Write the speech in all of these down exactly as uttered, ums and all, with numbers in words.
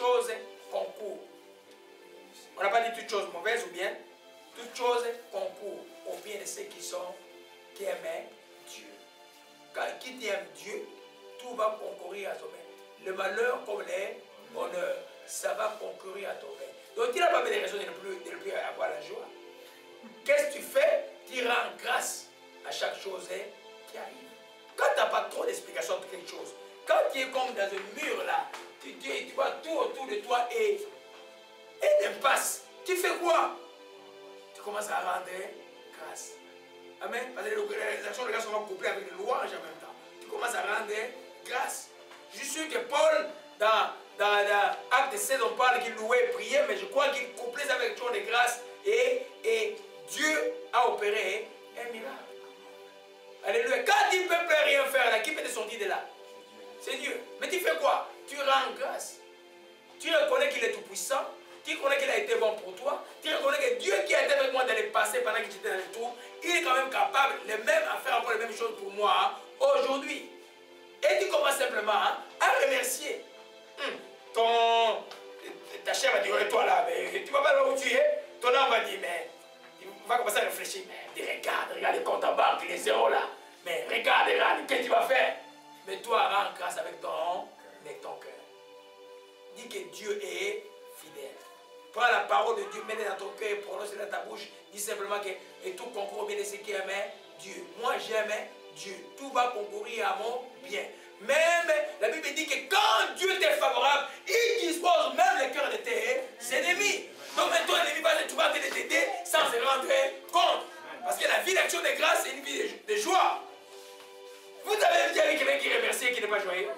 chose concourt. On n'a pas dit toute chose mauvaise ou bien. Toute chose concourt au bien de ceux qui sont, qui aiment Dieu. Quand qui aime Dieu, tout va concourir à ton bien. Le malheur comme les bonheurs, ça va concourir à ton bien. Donc tu n'as pas de raison de ne plus, de ne plus avoir la joie. Qu'est-ce que tu fais? Tu rends grâce à chaque chose qui arrive. Quand tu n'as pas trop d'explications de quelque chose, quand tu es comme dans un mur là, tu, tu, tu vois tout autour de toi et, et l'impasse, tu fais quoi? Tu commences à rendre grâce. Amen. Parce que les actions de grâce sont couplées avec les louanges en même temps. Tu commences à rendre grâce. Je suis sûr que Paul, dans, dans, dans Acte seize, on parle qu'il louait et priait, mais je crois qu'il couplait avec l'action de grâce et, et Dieu a opéré un miracle. Alléluia. Quand il ne peut plus rien faire là, qui peut te sortir de là? C'est Dieu. Mais tu fais quoi? Tu rends grâce. Tu reconnais qu'il est tout puissant. Tu reconnais qu'il a été bon pour toi. Tu reconnais que Dieu qui a été avec moi dans le passé pendant que j'étais dans le tour, il est quand même capable le même, à faire encore les mêmes choses pour moi hein, aujourd'hui. Et tu commences simplement hein, à remercier. Hum, ton, ta chair va dire, toi là, mais tu vas pas là où tu es. Ton âme va dire, mais tu vas commencer à réfléchir. Mais regarde, regarde les comptes en banque, les zéros là. Mais regarde, regarde, qu'est-ce que tu vas faire? Mais toi, rends grâce avec ton, avec ton cœur. Dis que Dieu est fidèle. Prends la parole de Dieu, mets-la dans ton cœur et prononce-la dans ta bouche. Dis simplement que et tout concourt bien de ceux qui aiment Dieu. Moi, j'aime Dieu. Tout va concourir à mon bien. Même la Bible dit que quand Dieu t'est favorable, il dispose même le cœur de tes ennemis. Donc maintenant, l'ennemi va tu vas t'aider sans se rendre compte. Parce que la vie d'action de grâce, c'est une vie de, de joie. Vous avez dit avec quelqu'un qui remercie et qui n'est pas joyeux?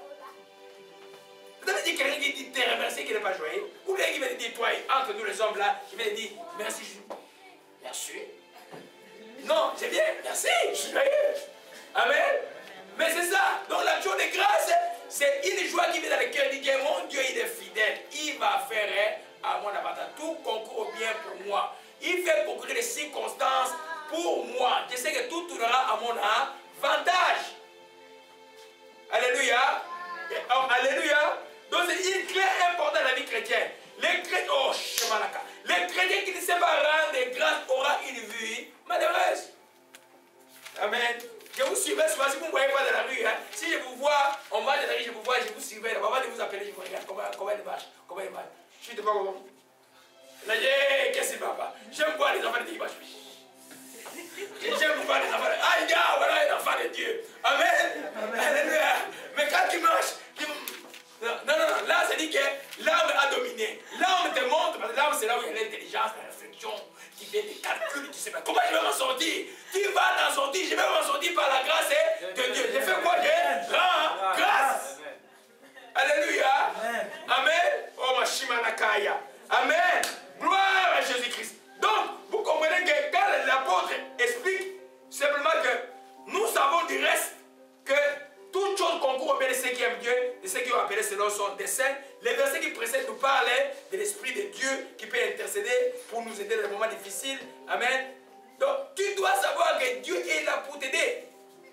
Vous avez dit quelqu'un qui dit te remercie et qui n'est pas joyeux? Ou bien qui va te dire, toi, entre nous les hommes là, qui va te dire, merci, je... merci. Non, c'est bien, merci, je suis joyeux. Amen. Mais c'est ça. Donc l'action de grâce, c'est une joie qui vient dans le cœur. Il dit que mon Dieu, il est fidèle. Il va faire à mon avantage. Tout concourt bien pour moi. Il fait concourir les circonstances pour moi. Je sais que tout tournera à mon avantage. Alléluia. Oh, alléluia. Donc c'est une clé importante dans la vie chrétienne. Les chrétiens, oh, chemalaka. Les chrétiens qui ne savent pas rendre grâce aura une vie malheureuse. Amen. Je vous suivais souvent, si vous ne me voyez pas dans la rue, hein, si je vous vois, on marche dans la rue, je vous vois, je vous suivais, avant de vous appeler, je vous regarde comment, comment il marche, comment il marche. Je suis devant vous. Là, qu'est-ce qu'il va pas? J'aime voir les enfants de Dieu qui marchent. J'aime voir les enfants de Dieu. Ah, il y a, voilà un enfant de Dieu. Amen. Alléluia. Mais quand tu marches, tu... non, non, non, là, c'est dit que l'âme a dominé. L'âme te montre, parce que l'âme, c'est là où il y a l'intelligence, la réflexion, qui fait des calculs, tu sais pas comment je vais m'en sortir. Tu vas t'en sortir, je vais m'en sortir par la grâce de Dieu. J'ai fait quoi? J'ai rends grâce. Alléluia. Amen. Oh, ma shimanakaya. Amen. Gloire à Jésus-Christ. Donc, vous comprenez que quand l'apôtre explique simplement que nous savons du reste que toute chose concourt au bien de ceux qui aiment Dieu, de ceux qui ont appelé selon son dessein. Les versets qui précèdent nous parlent de l'Esprit de Dieu qui peut intercéder pour nous aider dans les moments difficiles. Amen. Donc, tu dois savoir que Dieu est là pour t'aider.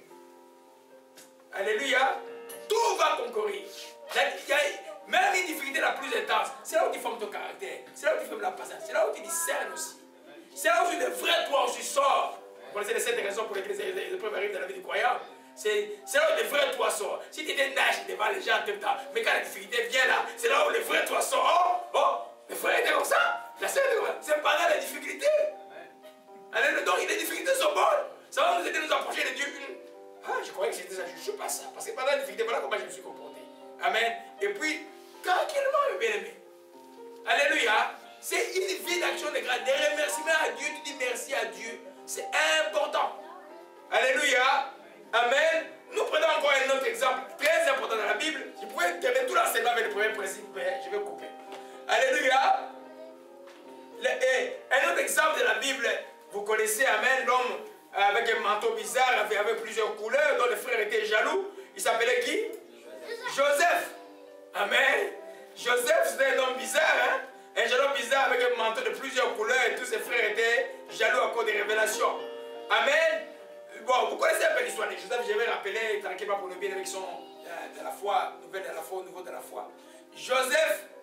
Alléluia. Tout va concourir. Il y a même une difficulté la plus intense. C'est là où tu formes ton caractère. C'est là où tu formes la patience. C'est là où tu discernes aussi. C'est là où tu es vrai toi où tu sors. Vous connaissez les sept raisons pour lesquelles les épreuves arrivent dans la vie du croyant. C'est là où le vrai toi sort. Si tu étais nage devant les gens en même temps, mais quand la difficulté vient là, c'est là où le vrai toi sort. Oh, oh, le frère était comme ça. La sœur était comme ça. C'est pendant la difficulté. Alors, donc, les difficultés sont bonnes. Ça va nous aider à nous approcher de Dieu. Ah, je croyais que c'était ça. Je ne suis pas ça. Parce que pendant la difficulté, voilà comment je me suis comporté. Amen. Et puis, tranquillement, bien aimé. Alléluia. C'est une vie d'action de grâce. Des remerciements à Dieu. Tu dis merci à Dieu. C'est important. Alléluia. Amen. Nous prenons encore un autre exemple très important dans la Bible. Je pourrais terminer tout l'enseignement avec le premier principe, mais je vais couper. Alléluia. Le, et un autre exemple de la Bible, vous connaissez, amen, l'homme avec un manteau bizarre, avec, avec plusieurs couleurs, dont le frère était jaloux. Il s'appelait qui? Joseph. Amen. Joseph, c'était un homme bizarre, hein? Un jeune homme bizarre avec un manteau de plusieurs couleurs et tous ses frères étaient jaloux à cause des révélations. Amen. Bon, vous connaissez un peu l'histoire de Joseph, je vais rappeler tranquillement pour nous bien avec son, de la foi, nouvelle de la foi, au niveau de la foi. Joseph,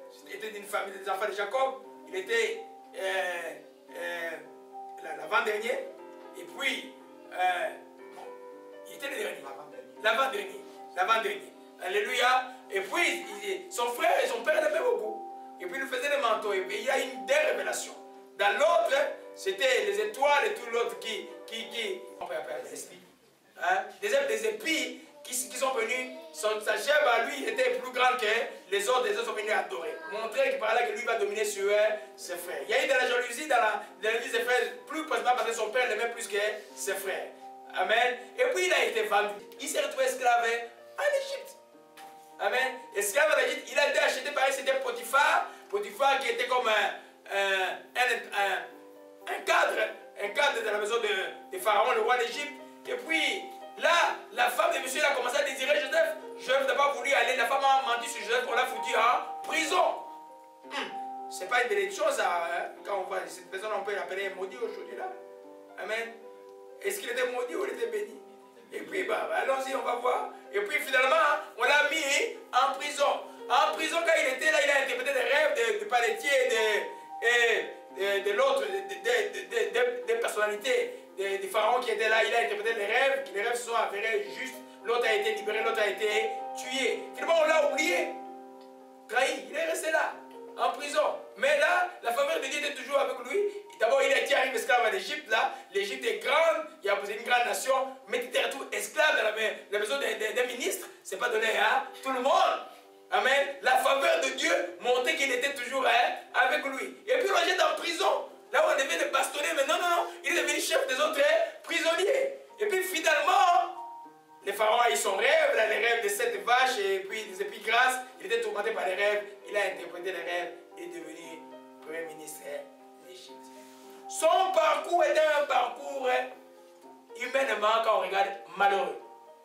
était d'une famille des enfants de Jacob. Il était euh, euh, l'avant-dernier. Et puis, euh, bon, il était le dernier. L'avant-dernier. L'avant-dernier. Alléluia. Et puis, il, son frère et son père l'aimaient beaucoup. Et puis, il faisait des manteaux. Et puis, il y a une des révélations. Dans l'autre, c'était les étoiles et tout l'autre qui, qui, qui, on peut appeler des épis. Hein? Des, des épis qui, qui sont venus, son, sa chèvre à lui était plus grande que les autres, les autres sont venus adorer. Montrer qu'il parlait que lui va dominer sur euh, ses frères. Il y a eu de la jalousie dans la, dans la vie de ses frères, plus précisément parce que son père l'aimait plus que ses frères. Amen. Et puis il a été vendu. Il s'est retrouvé esclave en Égypte. Amen. Esclave en Égypte, il a été acheté par c'était Potiphar. Potiphar qui était comme un, un, un, un, un cadre, un cadre de la maison de, de Pharaon, le roi d'Égypte. Et puis là, la femme de monsieur a commencé à désirer Joseph. Joseph n'a pas voulu aller. La femme a menti sur Joseph. On l'a foutu en prison. Hum. C'est pas une belle chose à, hein, quand on voit cette personne, on peut l'appeler maudit aujourd'hui là. Amen. Est-ce qu'il était maudit ou il était béni? Et puis, bah, allons-y, on va voir. Et puis, finalement, on l'a mis en prison. En prison, quand il était là, il a interprété des rêves de, de Paletier et de, de, de l'autre, des personnalités, des de pharaons qui étaient là. Il a interprété des rêves, que les rêves se sont avérés justes. L'autre a été libéré, l'autre a été tué. Finalement, on l'a oublié. Trahi, il est resté là, en prison. Mais là, la faveur de Dieu était toujours avec lui. D'abord, il a été arrivé esclave en Égypte. Là, l'Égypte est grande, il y a une grande nation. Mais tu t'es retrouvé esclave dans la, la maison d'un ministre. Ce n'est pas donné à tout le monde. Amen. La faveur de Dieu montrait qu'il était toujours hein, avec lui. Et puis, on l'a jeté en prison. Là où on devait le bastonner. Mais non, non, non. Il est devenu chef des autres prisonniers. Et puis, finalement, les pharaons a eu son rêve, là, les rêves de sept vaches et puis des épis grasses. Il était tourmenté par les rêves. Il a interprété les rêves. Il est devenu premier ministre d'Égypte. Son parcours était un parcours humainement, quand on regarde, malheureux.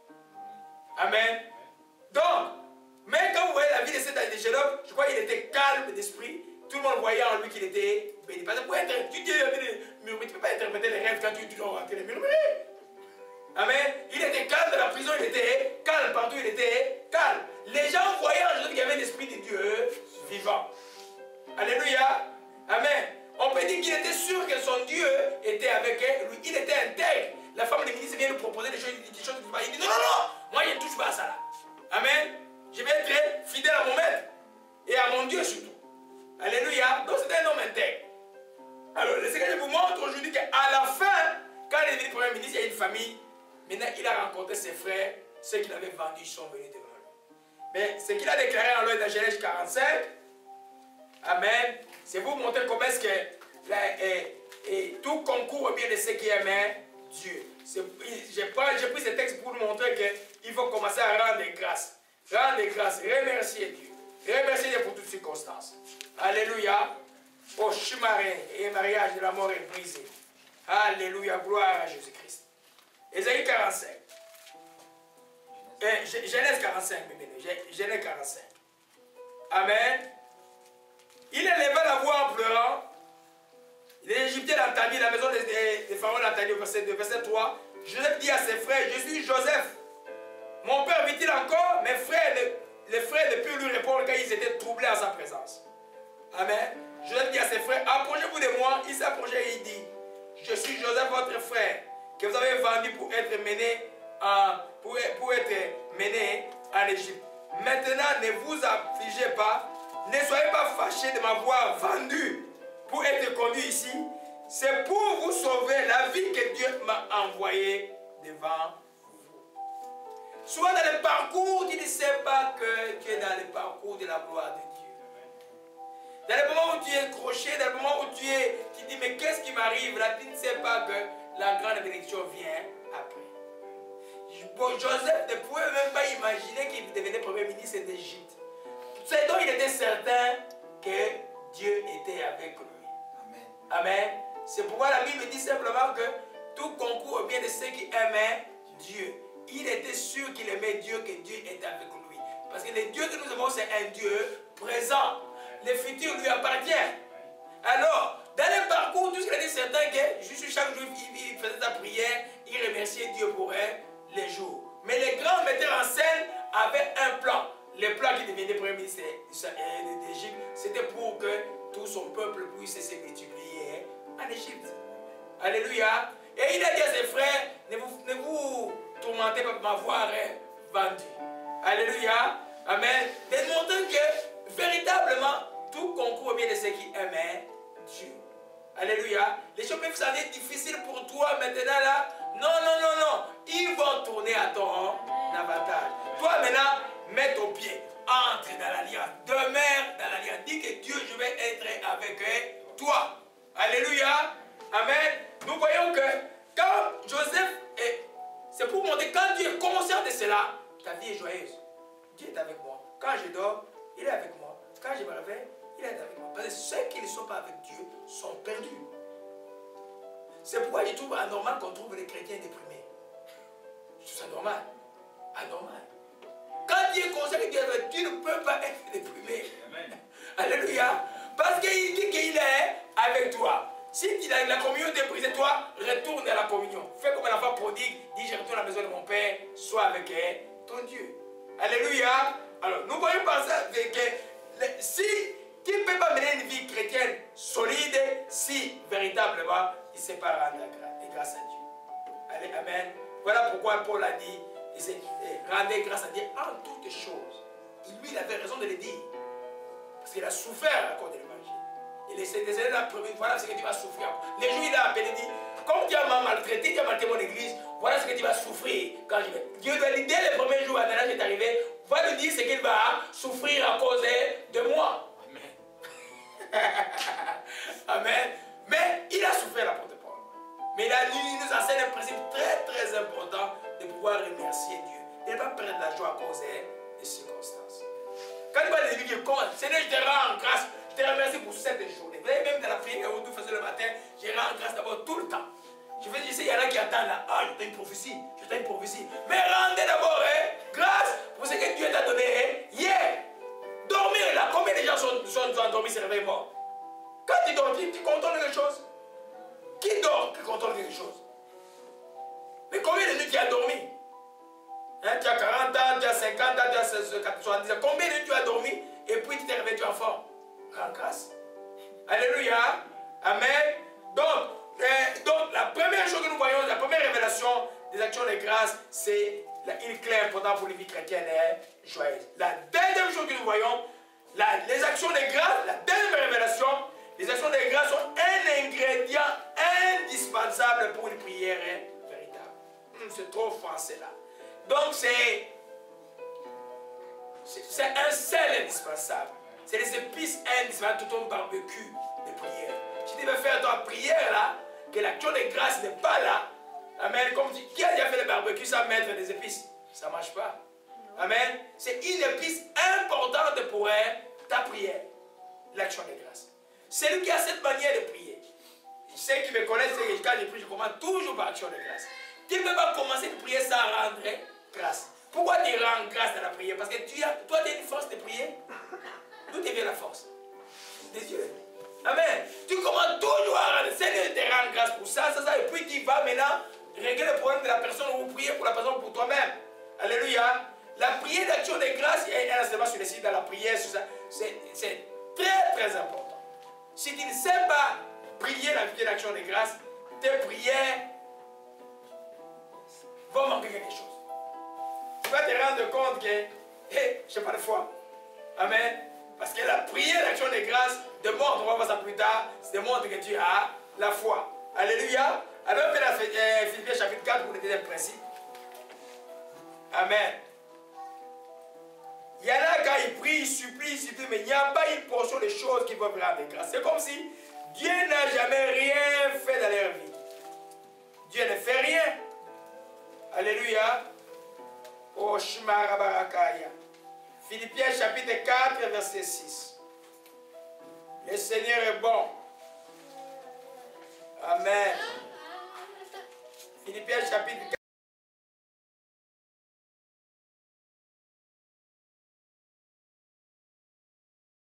Amen. Donc, mais quand vous voyez la vie de cet jeune homme, je crois qu'il était calme d'esprit. Tout le monde voyait en lui qu'il était béni. Parce que pour être, tu ne peux pas interpréter les rêves quand tu dois rentrer les murmurer. Amen. Il était calme dans la prison, il était calme partout, il était calme. Les gens voyaient en Jésus qu'il y avait l'Esprit de Dieu vivant. Alléluia. Amen. On peut dire qu'il était sûr que son Dieu était avec lui. Il était intègre. La femme du ministre vient lui proposer des choses. Des choses il dit non, non, non. Moi, je ne touche pas à ça là. Amen. Je vais être fidèle à mon maître. Et à mon Dieu surtout. Alléluia. Donc c'était un homme intègre. Alors, ce que je vous montre aujourd'hui, qu'à la fin, quand il est devenu premier ministre, il y a une famille. Maintenant, il a rencontré ses frères. Ceux qu'il avait vendus, ils sont venus devant lui. Mais ce qu'il a déclaré en loi de Genèse quarante-cinq, amen, c'est vous montrer comment est-ce que là, et, et tout concourt au bien de ceux qui aiment Dieu. J'ai pris ce texte pour vous montrer qu'il faut commencer à rendre grâce. Rendre grâce, remercier Dieu. Remercier Dieu pour toutes circonstances. Alléluia. Au chimarin et mariage de la mort est brisé. Alléluia. Gloire à Jésus-Christ. Ésaïe quarante-cinq. Eh, Genèse quarante-cinc, Genèse quarante-cinq. Amen. Il éleva la voix en pleurant. Les Égyptiens l'entendirent, la maison des, des pharaons l'entendit, verset deux, verset trois. Joseph dit à ses frères, je suis Joseph. Mon père vit-il encore? Mes frères, les, les frères ne purent lui répondre car ils étaient troublés en sa présence. Amen. Joseph dit à ses frères, approchez-vous de moi. Il s'est approché et il dit, je suis Joseph, votre frère, que vous avez vendu pour être mené en, pour, pour être mené en Égypte. Maintenant, ne vous affligez pas. Ne soyez pas fâchés de m'avoir vendu pour être conduit ici. C'est pour vous sauver la vie que Dieu m'a envoyée devant vous. Sois dans le parcours, tu ne sais pas que tu es dans le parcours de la gloire de Dieu. Dans le moment où tu es croché, dans le moment où tu es, tu dis mais qu'est-ce qui m'arrive là, tu ne sais pas que la grande bénédiction vient après. Bon, Joseph ne pouvait même pas imaginer qu'il devenait premier ministre d'Égypte. C'est donc il était certain que Dieu était avec lui. Amen. Amen. C'est pourquoi la Bible dit simplement que tout concourt au bien de ceux qui aimaient Dieu. Il était sûr qu'il aimait Dieu, que Dieu était avec lui. Parce que le Dieu que nous avons, c'est un Dieu présent. Le futur lui appartient. Alors, dans le parcours, tout ce qu'il a dit, c'est certain que juste chaque jour, il faisait sa prière, il remerciait Dieu pour elle les jours. Mais les grands metteurs en scène avaient un plan. le plan qui devenait premier ministre d'Égypte, c'était pour que tout son peuple puisse se multiplier en Égypte. Alléluia. Et il a dit à ses frères, ne vous, ne vous tourmentez pas pour m'avoir vendu. Alléluia. Amen. Démontrant que véritablement, tout concourt bien de ceux qui aimaient Dieu. Alléluia. Les choses peuvent s'en être difficiles pour toi maintenant là. Non, non, non, non. Ils vont tourner à ton avantage. Toi maintenant, mets ton pied. Entre dans l'alliance. Demeure dans l'alliance. Dis que Dieu, je vais être avec toi. Alléluia. Amen. Nous voyons que quand Joseph est... C'est pour montrer quand Dieu est conscient de cela, ta vie est joyeuse. Dieu est avec moi. Quand je dors, il est avec moi. Quand je me réveille, il est avec moi. Parce que ceux qui ne sont pas avec Dieu sont perdus. C'est pourquoi je trouve anormal qu'on trouve les chrétiens déprimés. Je trouve ça normal. Anormal. Quand Dieu est conscient que Dieu est avec toi, tu ne peux pas être déprimé. Amen. Alléluia. Parce qu'il dit qu'il est avec toi. Si la communion est brisée, toi, retourne à la communion. Fais comme un enfant prodigue, dis je retourne à la maison de mon Père, sois avec ton Dieu. Alléluia. Alors, nous voyons par ça que si tu ne peux pas mener une vie chrétienne solide, si véritablement il ne sait pas rendre grâce à Dieu. Allez, amen. Voilà pourquoi Paul a dit, rendez grâce à Dieu en toutes choses. Et lui, il avait raison de le dire. Parce qu'il a souffert à cause de l'évangile. Il est désolé la première fois, voilà ce que tu vas souffrir. Les jours, il a appelé, il dit, comme tu as maltraité, tu as maltraité mon église, voilà ce que tu vas souffrir quand je vais. Dieu doit dire, dès le premier jour, Ananias est arrivé, va lui dire ce qu'il va souffrir à cause de moi. Amen. Amen. Mais il a souffert l'apôtre Paul. Mais il, a, il nous enseigne un principe très très important de pouvoir remercier Dieu. De ne pas perdre la joie à cause des circonstances. Quand il va dire qu'il compte, Seigneur, je te rends grâce, je te remercie pour cette journée. Vous voyez, même dans la prière où nous faisons le matin, je rends grâce d'abord tout le temps. Je veux dire, il y en a qui attendent là, ah, je t'ai une prophétie, je t'ai une prophétie. Mais rendez d'abord hein, grâce pour ce que Dieu t'a donné hein, hier. Dormir là, combien de gens sont, sont, sont endormis, se réveillent morts? Quand tu dors, tu, tu contrôles quelque chose. Qui dort, qui contrôle quelque chose? Mais combien de nuits tu as dormi? Hein, tu as quarante ans, tu as cinquante ans, tu as soixante-dix ans. Combien de nuits tu as dormi et puis tu t'es réveillé, tu es en forme? Rends grâce. Alléluia. Amen. Donc, euh, donc, la première chose que nous voyons, la première révélation des actions de grâce, c'est une clé importante pour les vies chrétiennes et joyeuses. La deuxième chose que nous voyons, la, les actions de grâce, la deuxième révélation, les actions de grâce sont un ingrédient indispensable pour une prière véritable. Hum, c'est trop français là. Donc c'est c'est un sel indispensable. C'est les épices indispensables de ton barbecue de prière. Si tu veux faire ta prière là, que l'action de grâce n'est pas là, amen, comme tu, qui a déjà fait le barbecue sans mettre des épices? Ça ne marche pas. Amen. C'est une épice importante pour ta prière, l'action de grâce. Celui qui a cette manière de prier, ceux qui me connaissent, c'est que quand je prie, je commence toujours par action de grâce. Tu ne peux pas commencer de prier sans rendre grâce. Pourquoi tu rends grâce dans la prière? Parce que tu as, toi, tu as une force de prier. D'où te vient la force? De Dieu. Amen. Tu commences toujours à rendre. Seigneur, te rend grâce pour ça, ça, ça. Et puis tu vas maintenant régler le problème de la personne ou prier pour la personne ou pour toi-même. Alléluia. La prière d'action de grâce, et elle se base sur le site dans la prière, c'est très très important. Si tu ne sais pas prier la prière d'action de grâce, tes prières vont manquer quelque chose. Tu vas te rendre compte que, hey, je n'ai pas de foi. Amen. Parce que la prière d'action de grâce démontre, on va voir ça plus tard, démontre que tu as la foi. Alléluia. Alors, on fait la Philippiens chapitre quatre pour le deuxième principe. Amen. Il y en a quand ils prient, ils supplient, ils supplient, mais il n'y a pas une portion de choses qui vont rendre grâce. C'est comme si Dieu n'a jamais rien fait dans leur vie. Dieu ne fait rien. Alléluia. Oh, Shmarabarakaya. Philippiens chapitre quatre, verset six. Le Seigneur est bon. Amen. Philippiens chapitre quatre.